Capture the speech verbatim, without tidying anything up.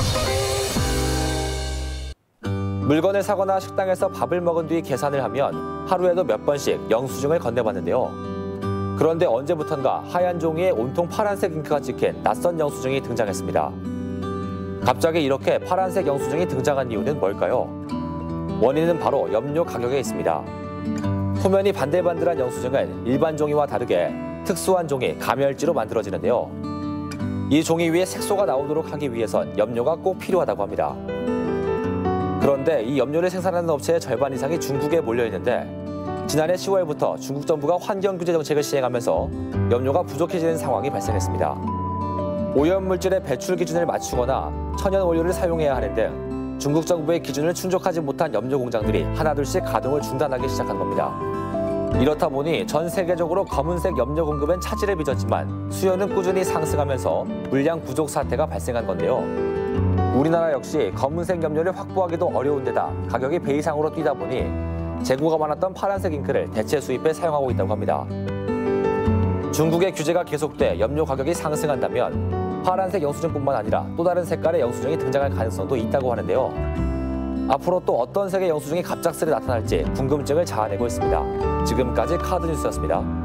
물건을 사거나 식당에서 밥을 먹은 뒤 계산을 하면 하루에도 몇 번씩 영수증을 건네봤는데요. 그런데 언제부턴가 하얀 종이에 온통 파란색 잉크가 찍힌 낯선 영수증이 등장했습니다. 갑자기 이렇게 파란색 영수증이 등장한 이유는 뭘까요? 원인은 바로 염료 가격에 있습니다. 표면이 반들반들한 영수증은 일반 종이와 다르게 특수한 종이 가멸지로 만들어지는데요. 이 종이 위에 색소가 나오도록 하기 위해선 염료가 꼭 필요하다고 합니다. 그런데 이 염료를 생산하는 업체의 절반 이상이 중국에 몰려있는데 지난해 시월부터 중국 정부가 환경규제 정책을 시행하면서 염료가 부족해지는 상황이 발생했습니다. 오염물질의 배출 기준을 맞추거나 천연 원료를 사용해야 하는 등 중국 정부의 기준을 충족하지 못한 염료 공장들이 하나둘씩 가동을 중단하기 시작한 겁니다. 이렇다 보니 전 세계적으로 검은색 염료 공급엔 차질을 빚었지만 수요는 꾸준히 상승하면서 물량 부족 사태가 발생한 건데요. 우리나라 역시 검은색 염료를 확보하기도 어려운 데다 가격이 배 이상으로 뛰다 보니 재고가 많았던 파란색 잉크를 대체 수입해 사용하고 있다고 합니다. 중국의 규제가 계속돼 염료 가격이 상승한다면 파란색 영수증뿐만 아니라 또 다른 색깔의 영수증이 등장할 가능성도 있다고 하는데요. 앞으로 또 어떤 색의 영수증이 갑작스레 나타날지 궁금증을 자아내고 있습니다. 지금까지 카드뉴스였습니다.